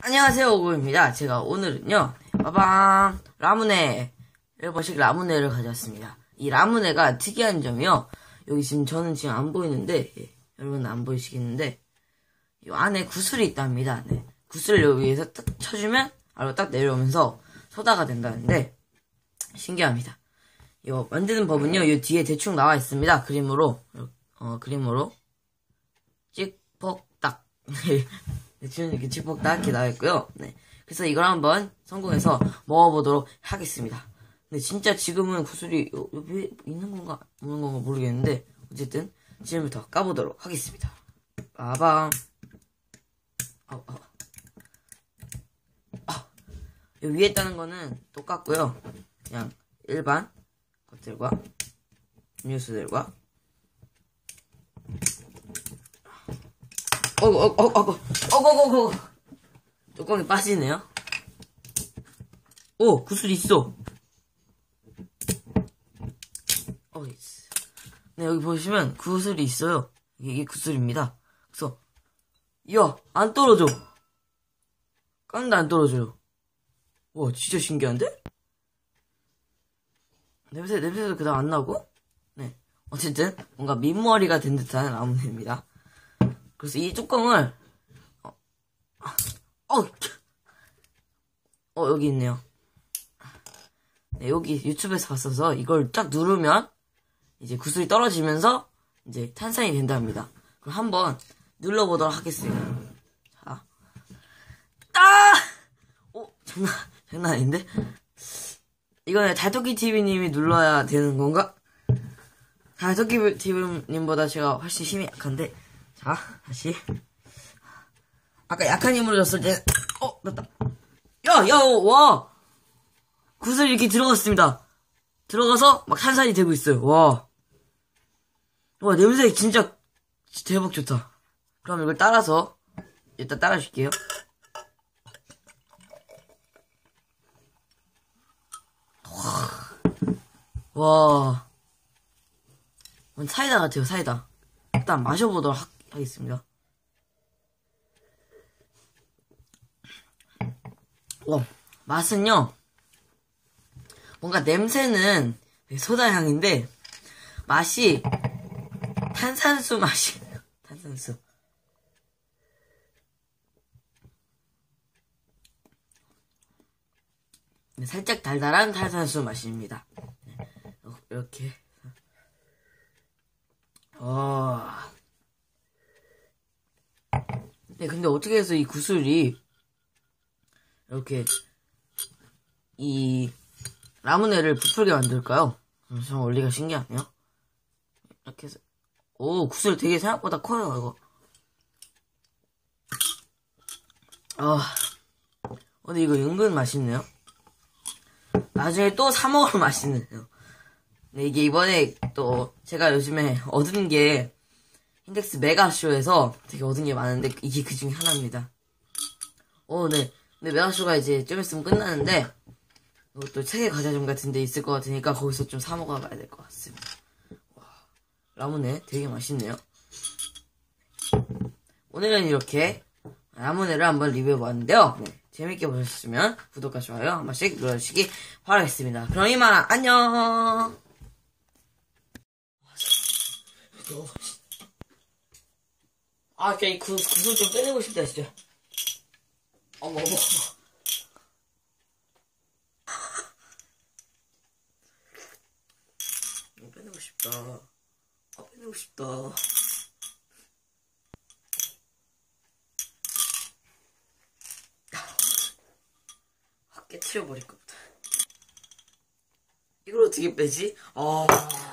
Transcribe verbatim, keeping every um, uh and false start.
안녕하세요, 오구입니다. 제가 오늘은요, 빠밤, 라무네, 일본식 라무네를 가져왔습니다. 이 라무네가 특이한 점이요, 여기 지금 저는 지금 안 보이는데, 예, 여러분은 안 보이시겠는데, 이 안에 구슬이 있답니다. 네. 구슬을 여기 위에서 딱 쳐주면, 아래로 딱 내려오면서 소다가 된다는데, 신기합니다. 이거 만드는 법은요, 이 뒤에 대충 나와 있습니다. 그림으로, 어, 그림으로, 찍폭딱. 대충 이렇게 찍폭딱 이렇게 나와 있고요. 네. 그래서 이걸 한번 성공해서 먹어보도록 하겠습니다. 근데 진짜 지금은 구슬이 여기 있는 건가, 없는 건가 모르겠는데, 어쨌든, 지금부터 까보도록 하겠습니다. 빠밤. 아, 아. 아. 여기 위에 있다는 거는 똑같고요. 그냥 일반 것들과 음료수들과 어구 어구 어구 어구 어구 어구 뚜껑이 빠지네요. 오, 구슬이 있어. 어, 네, 여기 보시면 구슬이 있어요. 이게, 이게 구슬입니다. 그래서 이야, 안 떨어져. 깡도 안 떨어져요. 와, 진짜 신기한데? 냄새, 냄새도 그다음 안 나고? 네. 어쨌든, 뭔가 민머리가 된 듯한 라무네입니다. 그래서 이 뚜껑을, 어, 어, 어, 여기 있네요. 네, 여기 유튜브에서 봤어서 이걸 딱 누르면, 이제 구슬이 떨어지면서, 이제 탄산이 된답니다. 그럼 한번 눌러보도록 하겠습니다. 자. 아! 오, 장난, 장난 아닌데? 이거는 달토끼티비님이 눌러야 되는 건가? 달토끼티비님보다 제가 훨씬 힘이 약한데. 자, 다시. 아까 약한 힘으로 줬을 때, 어, 됐다. 야, 야, 와! 구슬이 이렇게 들어갔습니다. 들어가서 막 탄산이 되고 있어요. 와. 와, 냄새 진짜 대박 좋다. 그럼 이걸 따라서, 일단 따라줄게요. 와. 사이다 같아요, 사이다. 일단 마셔보도록 하, 하겠습니다. 와, 맛은요, 뭔가 냄새는 소다 향인데, 맛이 탄산수 맛이에요. 탄산수. 살짝 달달한 탄산수 맛입니다. 이렇게. 어. 네, 근데 어떻게 해서 이 구슬이 이렇게 이 라무네를 부풀게 만들까요? 참 원리가 신기하네요. 이렇게 해서, 오, 구슬 되게 생각보다 커요, 이거. 아, 근데 이거 은근 맛있네요. 나중에 또 사먹을 맛있네요. 네, 이게 이번에 또 제가 요즘에 얻은 게 인덱스 메가쇼에서 되게 얻은 게 많은데 이게 그 중에 하나입니다. 오, 네. 근데 메가쇼가 이제 좀 있으면 끝나는데 또 세계 과자점 같은 데 있을 것 같으니까 거기서 좀 사먹어 봐야 될 것 같습니다. 와, 라무네 되게 맛있네요. 오늘은 이렇게 라무네를 한번 리뷰해봤는데요. 네, 재밌게 보셨으면 구독과 좋아요 한 번씩 눌러주시기 바라겠습니다. 그럼 이만 안녕. 아, 진짜 이 구, 구슬 좀 빼내고 싶다, 진짜. 어머, 어머, 어머. 이거 빼내고 싶다. 아, 빼내고 싶다. 확 깨트려버릴 것 같다. 이걸 어떻게 빼지? 아.